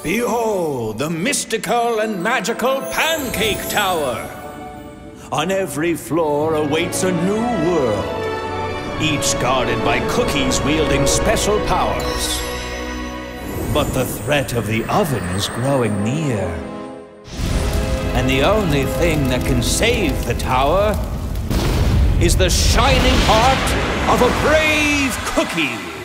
Behold, the mystical and magical Pancake Tower! On every floor awaits a new world, each guarded by cookies wielding special powers. But the threat of the oven is growing near. And the only thing that can save the tower is the shining heart of a brave cookie!